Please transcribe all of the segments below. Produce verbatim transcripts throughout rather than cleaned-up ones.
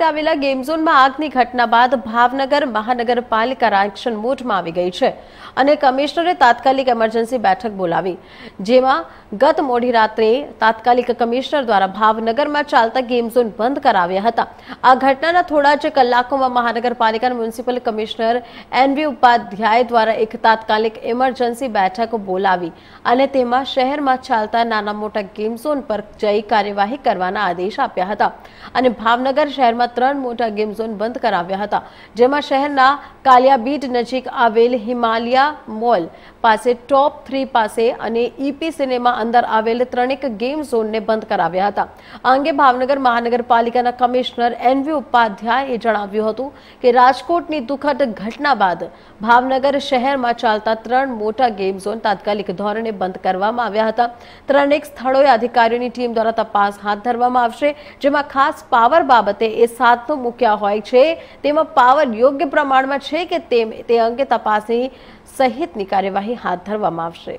આવેલા ગેમ ઝોનમાં આગની ઘટના બાદ ભાવનગર મહાનગરપાલિકા એક્શન મોડમાં આવી ગઈ છે અને કમિશનરે તાત્કાલિક એમરજન્સી બેઠક બોલાવી, જેમાં ગત મોડી રાત્રે તાત્કાલિક કમિશનર દ્વારા ભાવનગરમાં ચાલતા ગેમ ઝોન બંધ કરાવ્યા હતા। આ ઘટનાના થોડા જ કલાકોમાં મહાનગરપાલિકાના મ્યુનિસિપલ કમિશનર એનવી ઉપાધ્યાય દ્વારા એક તાત્કાલિક એમરજન્સી બેઠક બોલાવી અને તેમાં શહેરમાં ચાલતા નાના મોટા ગેમ ઝોન પર જઈ કાર્યવાહી કરવાના આદેશ આપ્યા હતા અને ભાવનગર શહેરમાં ત્રણ મોટા ગેમ ઝોન બંધ કરાવ્યા હતા, જેમાં શહેરના કાલિયાબીડ નજીક આવેલ હિમાલયા મોલ પાસે ટોપ થ્રી પાસે અને ઈપી સિનેમા અંદર આવેલ ત્રણેક ગેમ ઝોનને બંધ કરાવ્યા હતા। આ અંગે ભાવનગર મહાનગરપાલિકાના કમિશનર એનવી ઉપાધ્યાયે જણાવ્યું હતું કે રાજકોટની દુઃખદ ઘટના બાદ ભાવનગર શહેરમાં ચાલતા ત્રણ મોટા ગેમ ઝોન તાત્કાલિક ધોરણે બંધ કરવામાં આવ્યા હતા। ત્રણેક સ્થળોએ અધિકારીઓની ટીમ દ્વારા તપાસ હાથ ધરવામાં આવશે, જેમાં ખાસ પાવર બાબતે એ સાધનો મૂક્યા હોય છે તેમાં પાવર યોગ્ય પ્રમાણમાં છે કે તેમ તે અંગે તપાસની સહિતની કાર્યવાહી હાથ ધરવામાં આવશે।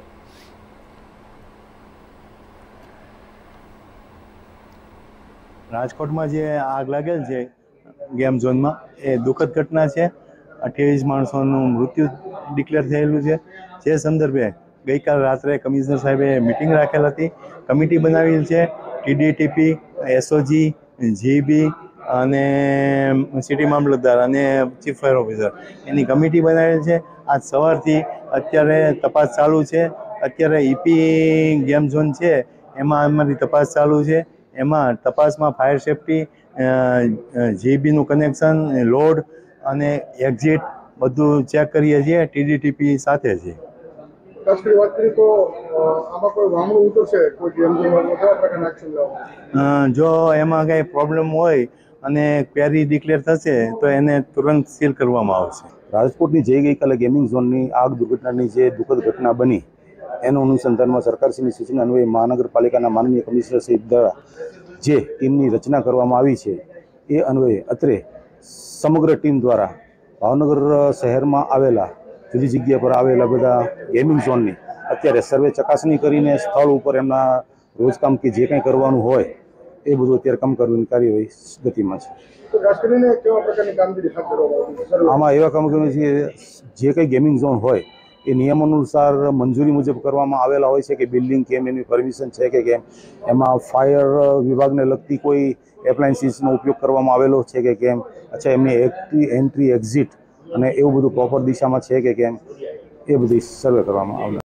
રાજકોટમાં જે આગ લાગેલ છે ગેમ ઝોનમાં એ દુઃખદ ઘટના છે। અઠ્યાવીસ માણસોનું મૃત્યુ ડિક્લેર થયેલું છે। જે સંદર્ભે ગઈકાલ રાત્રે કમિશનર સાહેબે મિટિંગ રાખેલ હતી, કમિટી બનાવેલ છે। ટીડીટીપી, એસઓજી, જીબી અને સિટી મામલતદાર અને ચીફ ફાયર ઓફિસર એની કમિટી બનાવેલ છે। આજ સવારથી અત્યારે તપાસ ચાલુ છે। અત્યારે ઈપી ગેમ ઝોન છે એમાં અમારી તપાસ ચાલુ છે। એમાં તપાસમાં ફાયર સેફટી, જીબીનું કનેક્શન, લોડ અને એક્ઝિટ બધું ચેક કરીએ છીએ, ટીડીટીપી સાથે છે। જો એમાં કંઈ પ્રોબ્લેમ હોય અને ક્વેરી ડિક્લેર થશે તો એને તુરંત સીલ કરવામાં આવશે। રાજકોટની જે ગઈકાલે ગેમિંગ ઝોનની આગ દુર્ઘટનાની જે દુઃખદ ઘટના બની એનું અનુસંધાનમાં સરકારશ્રીની સૂચના અન્વયે મહાનગરપાલિકાના માનનીય કમિશનર શ્રી દ્વારા જે ટીમની રચના કરવામાં આવી છે એ અન્વયે અત્રે સમગ્ર ટીમ દ્વારા ભાવનગર શહેરમાં આવેલા જુદી જગ્યા પર આવેલા બધા ગેમિંગ ઝોનની અત્યારે સર્વે ચકાસણી કરીને સ્થળ ઉપર એમના રોજકામ કે જે કંઈ કરવાનું હોય એ બધું અત્યારે કામ કરવાની કાર્યવાહી ગતિમાં છે। આમાં એવા કામ કરવાનું છે જે કંઈ ગેમિંગ ઝોન હોય એ નિયમો અનુસાર મંજૂરી મુજબ કરવામાં આવેલા હોય છે કે બિલ્ડિંગ કેમ એની પરમિશન છે કે કેમ, એમાં ફાયર વિભાગને લગતી કોઈ એપ્લાયન્સીસનો ઉપયોગ કરવામાં આવેલો છે કે કેમ, અચ્છા એમની એન્ટ્રી એન્ટ્રી એક્ઝિટ અને એવું બધું પ્રોપર દિશામાં છે કે કેમ, એ બધી સર્વે કરવામાં આવે।